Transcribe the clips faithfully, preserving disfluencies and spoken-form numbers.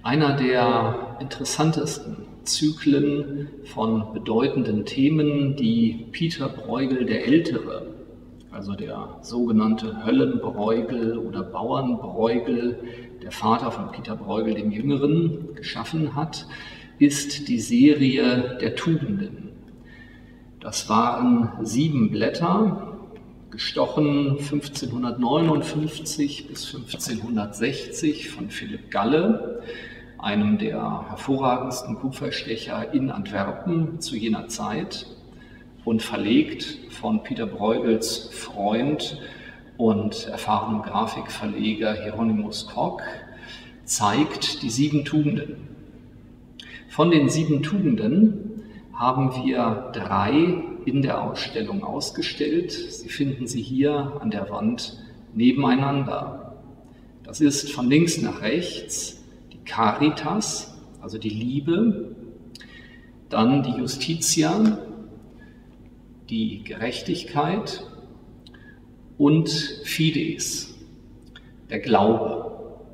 einer der interessantesten Zyklen von bedeutenden Themen, die Pieter Bruegel der Ältere, also der sogenannte Höllenbruegel oder Bauernbruegel, der Vater von Pieter Bruegel dem Jüngeren, geschaffen hat, ist die Serie der Tugenden. Das waren sieben Blätter, gestochen fünfzehnhundertneunundfünfzig bis fünfzehnhundertsechzig von Philipp Galle, einem der hervorragendsten Kupferstecher in Antwerpen zu jener Zeit, und verlegt von Pieter Bruegels Freund und erfahrenem Grafikverleger Hieronymus Kock, zeigt die sieben Tugenden. Von den sieben Tugenden haben wir drei in der Ausstellung ausgestellt. Sie finden sie hier an der Wand nebeneinander. Das ist von links nach rechts die Caritas, also die Liebe, dann die Justitia, die Gerechtigkeit, und Fides, der Glaube.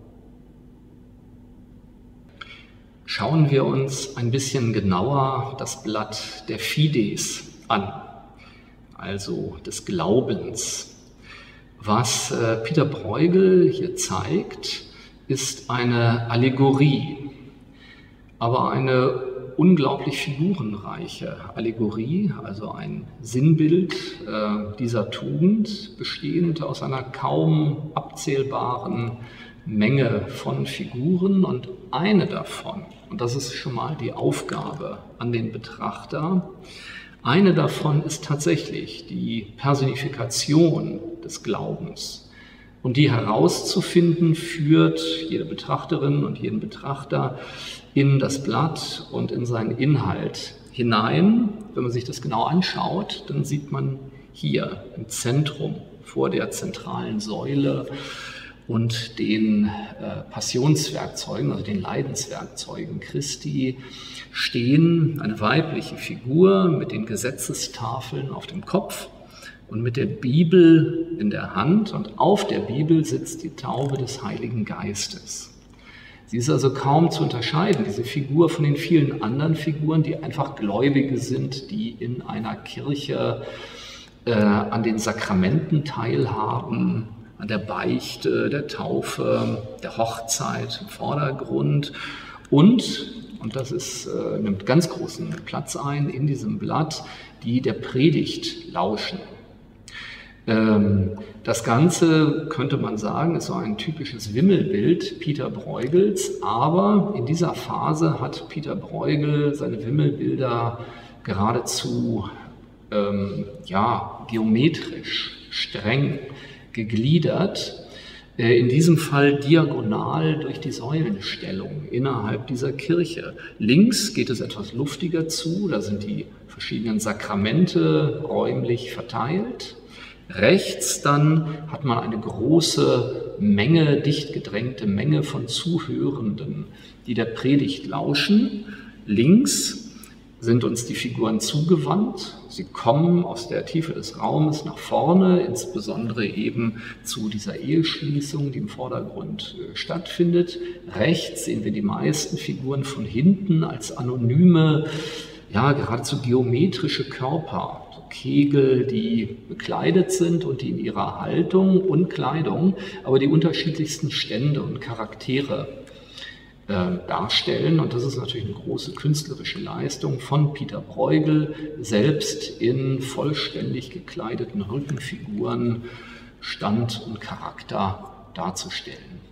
Schauen wir uns ein bisschen genauer das Blatt der Fides an, also des Glaubens. Was äh, Pieter Bruegel hier zeigt, ist eine Allegorie, aber eine unglaublich figurenreiche Allegorie, also ein Sinnbild äh, dieser Tugend, bestehend aus einer kaum abzählbaren Menge von Figuren, und eine davon, und das ist schon mal die Aufgabe an den Betrachter, eine davon ist tatsächlich die Personifikation des Glaubens. Und die herauszufinden, führt jede Betrachterin und jeden Betrachter in das Blatt und in seinen Inhalt hinein. Wenn man sich das genau anschaut, dann sieht man hier im Zentrum vor der zentralen Säule und den äh, Passionswerkzeugen, also den Leidenswerkzeugen Christi, stehen eine weibliche Figur mit den Gesetzestafeln auf dem Kopf und mit der Bibel in der Hand, und auf der Bibel sitzt die Taube des Heiligen Geistes. Sie ist also kaum zu unterscheiden, diese Figur, von den vielen anderen Figuren, die einfach Gläubige sind, die in einer Kirche äh, an den Sakramenten teilhaben, an der Beichte, der Taufe, der Hochzeit im Vordergrund und, und das ist, äh, nimmt ganz großen Platz ein in diesem Blatt, die der Predigt lauschen. Das Ganze, könnte man sagen, ist so ein typisches Wimmelbild Pieter Bruegels, aber in dieser Phase hat Pieter Bruegel seine Wimmelbilder geradezu ähm, ja, geometrisch, streng gegliedert, äh, in diesem Fall diagonal durch die Säulenstellung innerhalb dieser Kirche. Links geht es etwas luftiger zu, da sind die verschiedenen Sakramente räumlich verteilt. Rechts dann hat man eine große Menge, dicht gedrängte Menge von Zuhörenden, die der Predigt lauschen. Links sind uns die Figuren zugewandt. Sie kommen aus der Tiefe des Raumes nach vorne, insbesondere eben zu dieser Eheschließung, die im Vordergrund stattfindet. Rechts sehen wir die meisten Figuren von hinten als anonyme, ja, geradezu geometrische Körper. Kegel, die bekleidet sind und die in ihrer Haltung und Kleidung aber die unterschiedlichsten Stände und Charaktere äh, darstellen. Und das ist natürlich eine große künstlerische Leistung von Pieter Bruegel, selbst in vollständig gekleideten Rückenfiguren Stand und Charakter darzustellen.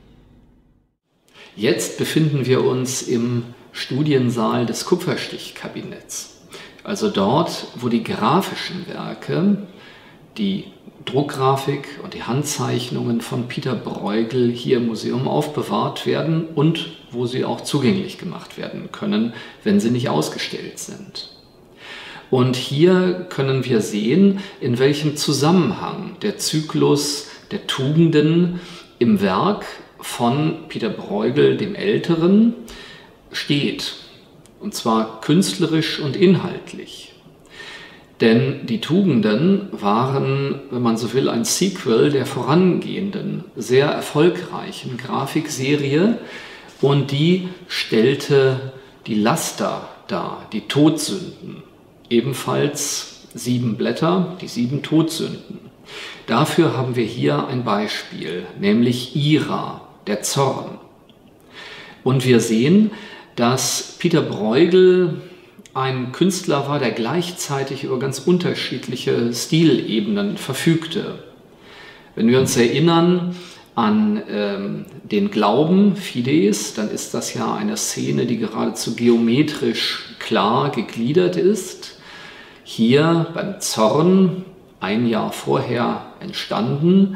Jetzt befinden wir uns im Studiensaal des Kupferstichkabinetts. Also dort, wo die grafischen Werke, die Druckgrafik und die Handzeichnungen von Pieter Bruegel hier im Museum aufbewahrt werden und wo sie auch zugänglich gemacht werden können, wenn sie nicht ausgestellt sind. Und hier können wir sehen, in welchem Zusammenhang der Zyklus der Tugenden im Werk von Pieter Bruegel dem Älteren steht. Und zwar künstlerisch und inhaltlich. Denn die Tugenden waren, wenn man so will, ein Sequel der vorangehenden, sehr erfolgreichen Grafikserie und die stellte die Laster dar, die Todsünden. Ebenfalls sieben Blätter, die sieben Todsünden. Dafür haben wir hier ein Beispiel, nämlich Ira, der Zorn. Und wir sehen, dass Peter Bruegel ein Künstler war, der gleichzeitig über ganz unterschiedliche Stilebenen verfügte. Wenn wir uns erinnern an ähm, den Glauben, Fides, dann ist das ja eine Szene, die geradezu geometrisch klar gegliedert ist. Hier beim Zorn, ein Jahr vorher entstanden,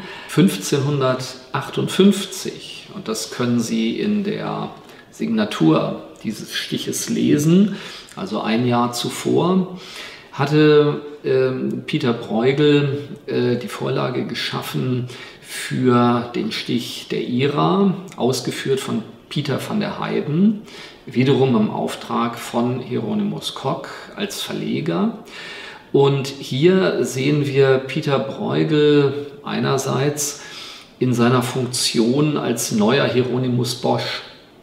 fünfzehnhundertachtundfünfzig. Und das können Sie in der Signatur dieses Stiches lesen. Also ein Jahr zuvor hatte äh, Peter Bruegel äh, die Vorlage geschaffen für den Stich der Ira, ausgeführt von Pieter van der Heyden, wiederum im Auftrag von Hieronymus Kock als Verleger. Und hier sehen wir Peter Bruegel einerseits in seiner Funktion als neuer Hieronymus Bosch.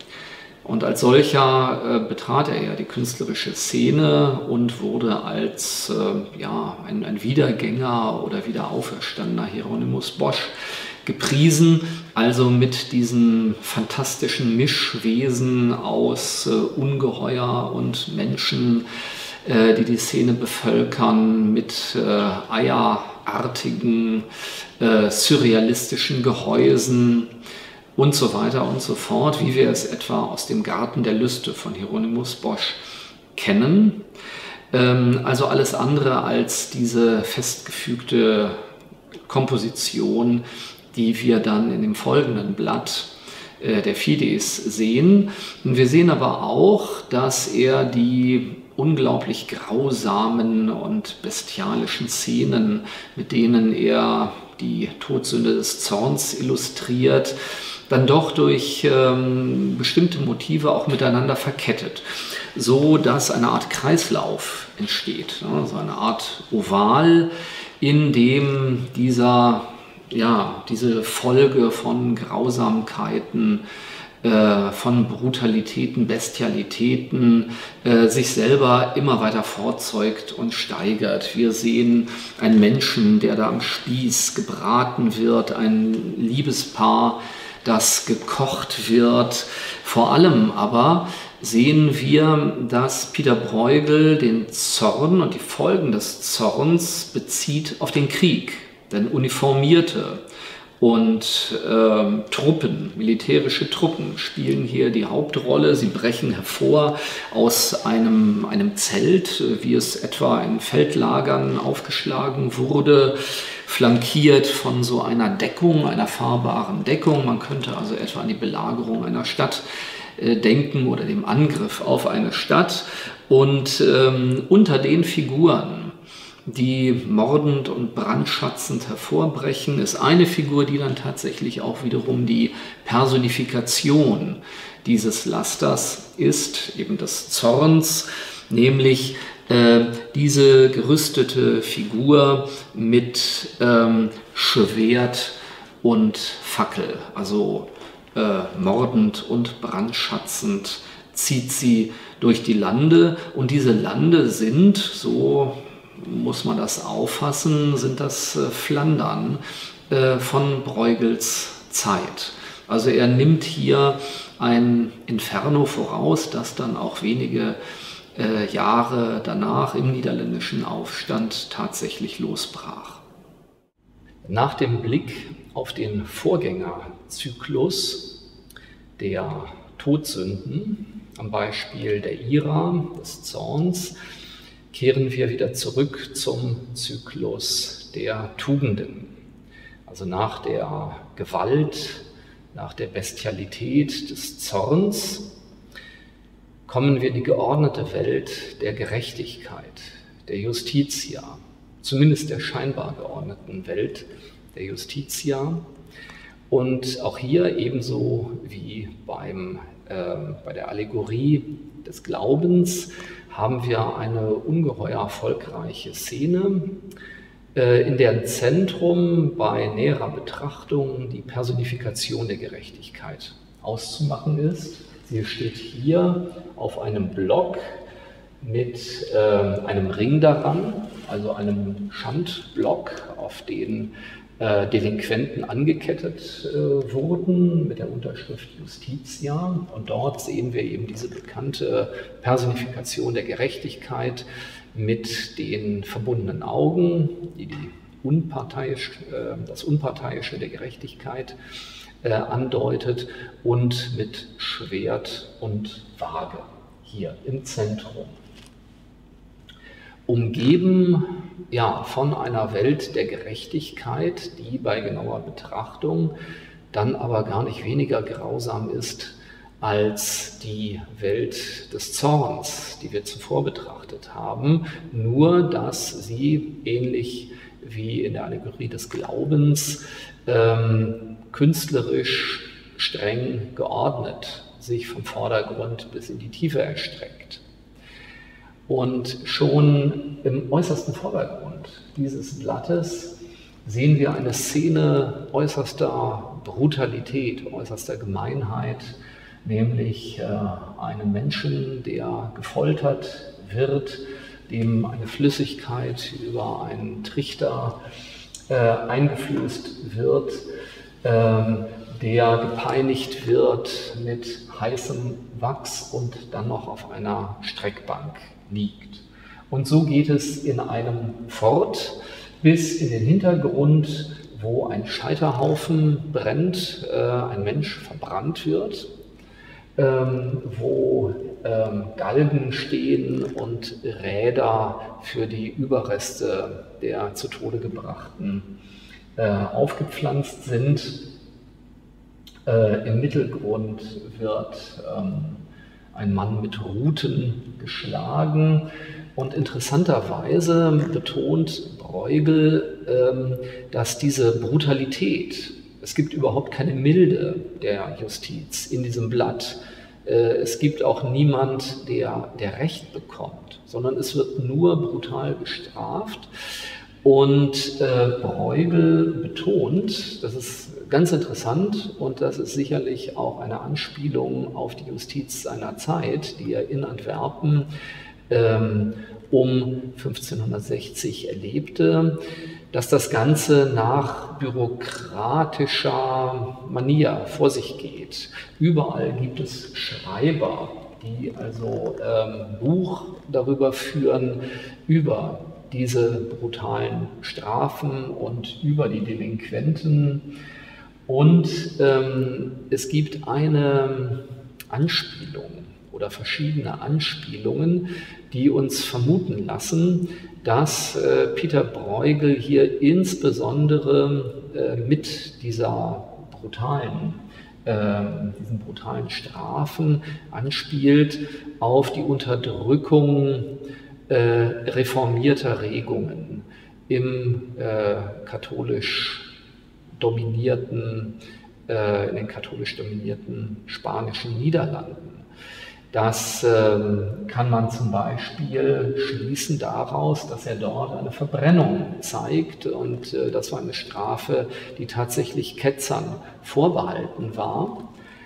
Und als solcher äh, betrat er ja die künstlerische Szene und wurde als äh, ja, ein, ein Wiedergänger oder wiederauferstandener Hieronymus Bosch gepriesen, also mit diesen fantastischen Mischwesen aus äh, Ungeheuer und Menschen, äh, die die Szene bevölkern, mit äh, eierartigen, äh, surrealistischen Gehäusen und so weiter und so fort, wie wir es etwa aus dem Garten der Lüste von Hieronymus Bosch kennen. Ähm, also alles andere als diese festgefügte Komposition, die wir dann in dem folgenden Blatt äh, der Fides sehen. Und wir sehen aber auch, dass er die unglaublich grausamen und bestialischen Szenen, mit denen er die Todsünde des Zorns illustriert, dann doch durch ähm, bestimmte Motive auch miteinander verkettet, so dass eine Art Kreislauf entsteht, ne? Also eine Art Oval, in dem dieser, ja, diese Folge von Grausamkeiten, äh, von Brutalitäten, Bestialitäten äh, sich selber immer weiter fortzeugt und steigert. Wir sehen einen Menschen, der da am Spieß gebraten wird, ein Liebespaar, das gekocht wird. Vor allem aber sehen wir, dass Peter Bruegel den Zorn und die Folgen des Zorns bezieht auf den Krieg. Denn uniformierte und äh, Truppen, militärische Truppen spielen hier die Hauptrolle. Sie brechen hervor aus einem, einem Zelt, wie es etwa in Feldlagern aufgeschlagen wurde, flankiert von so einer Deckung, einer fahrbaren Deckung. Man könnte also etwa an die Belagerung einer Stadt äh, denken oder dem Angriff auf eine Stadt. Und ähm, unter den Figuren, die mordend und brandschatzend hervorbrechen, ist eine Figur, die dann tatsächlich auch wiederum die Personifikation dieses Lasters ist, eben des Zorns, nämlich äh, diese gerüstete Figur mit ähm, Schwert und Fackel, also äh, mordend und brandschatzend zieht sie durch die Lande, und diese Lande sind, so muss man das auffassen, sind das äh, Flandern äh, von Bruegels Zeit. Also er nimmt hier ein Inferno voraus, das dann auch wenige äh, Jahre danach im niederländischen Aufstand tatsächlich losbrach. Nach dem Blick auf den Vorgängerzyklus der Todsünden, am Beispiel der Ira, des Zorns, kehren wir wieder zurück zum Zyklus der Tugenden. Also nach der Gewalt, nach der Bestialität des Zorns kommen wir in die geordnete Welt der Gerechtigkeit, der Justitia, zumindest der scheinbar geordneten Welt der Justitia. Und auch hier ebenso wie beim, äh, bei der Allegorie des Glaubens haben wir eine ungeheuer erfolgreiche Szene, äh, in deren Zentrum bei näherer Betrachtung die Personifikation der Gerechtigkeit auszumachen ist. Sie steht hier auf einem Block mit äh, einem Ring daran, also einem Schandblock, auf den äh, Delinquenten angekettet äh, wurden mit der Unterschrift Justitia. Und dort sehen wir eben diese bekannte Personifikation der Gerechtigkeit mit den verbundenen Augen, die, die unparteiisch, äh, das Unparteiische der Gerechtigkeit äh, andeutet, und mit Schwert und Waage hier im Zentrum. Umgeben ja, von einer Welt der Gerechtigkeit, die bei genauer Betrachtung dann aber gar nicht weniger grausam ist als die Welt des Zorns, die wir zuvor betrachtet haben, nur dass sie ähnlich wie in der Allegorie des Glaubens ähm, künstlerisch streng geordnet sich vom Vordergrund bis in die Tiefe erstreckt. Und schon im äußersten Vordergrund dieses Blattes sehen wir eine Szene äußerster Brutalität, äußerster Gemeinheit, nämlich äh, einen Menschen, der gefoltert wird, dem eine Flüssigkeit über einen Trichter äh, eingeflößt wird, äh, der gepeinigt wird mit heißem Wachs und dann noch auf einer Streckbank liegt. Und so geht es in einem fort bis in den Hintergrund, wo ein Scheiterhaufen brennt, äh, ein Mensch verbrannt wird, ähm, wo ähm, Galgen stehen und Räder für die Überreste der zu Tode gebrachten äh, aufgepflanzt sind. Äh, Im Mittelgrund wird ähm, ein Mann mit Ruten geschlagen, und interessanterweise betont Bruegel, ähm, dass diese Brutalität, es gibt überhaupt keine Milde der Justiz in diesem Blatt, äh, es gibt auch niemand, der, der Recht bekommt, sondern es wird nur brutal bestraft. Und äh, Bruegel betont, das ist ganz interessant und das ist sicherlich auch eine Anspielung auf die Justiz seiner Zeit, die er in Antwerpen ähm, um fünfzehnhundertsechzig erlebte, dass das Ganze nach bürokratischer Manier vor sich geht. Überall gibt es Schreiber, die also ähm, Buch darüber führen, über diese brutalen Strafen und über die Delinquenten. Und ähm, es gibt eine Anspielung oder verschiedene Anspielungen, die uns vermuten lassen, dass äh, Peter Bruegel hier insbesondere äh, mit dieser brutalen, äh, diesen brutalen Strafen anspielt auf die Unterdrückung äh, reformierter Regungen im äh, katholisch dominierten, äh, in den katholisch dominierten spanischen Niederlanden. Das ähm, kann man zum Beispiel schließen daraus, dass er dort eine Verbrennung zeigt, und äh, das war eine Strafe, die tatsächlich Ketzern vorbehalten war.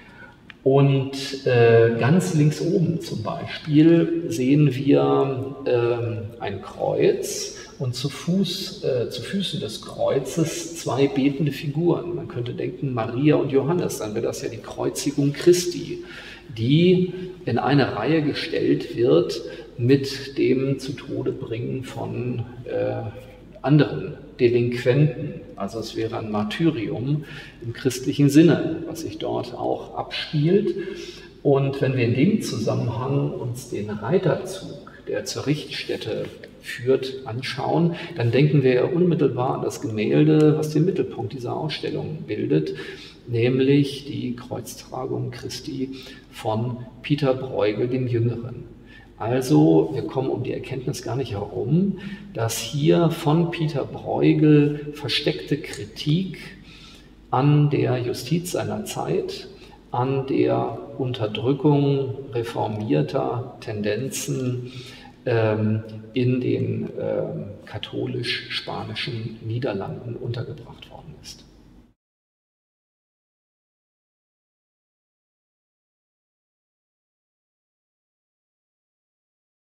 Und äh, ganz links oben zum Beispiel sehen wir äh, ein Kreuz und zu, Fuß, äh, zu Füßen des Kreuzes zwei betende Figuren. Man könnte denken Maria und Johannes, dann wäre das ja die Kreuzigung Christi, die in eine Reihe gestellt wird mit dem zu Tode bringen von äh, anderen Delinquenten. Also es wäre ein Martyrium im christlichen Sinne, was sich dort auch abspielt. Und wenn wir in dem Zusammenhang uns den Reiterzug, der zur Richtstätte führt, anschauen, dann denken wir ja unmittelbar an das Gemälde, was den Mittelpunkt dieser Ausstellung bildet, nämlich die Kreuztragung Christi von Peter Bruegel dem Jüngeren. Also wir kommen um die Erkenntnis gar nicht herum, dass hier von Peter Bruegel versteckte Kritik an der Justiz seiner Zeit, an der Unterdrückung reformierter Tendenzen ähm, in den ähm, katholisch-spanischen Niederlanden untergebracht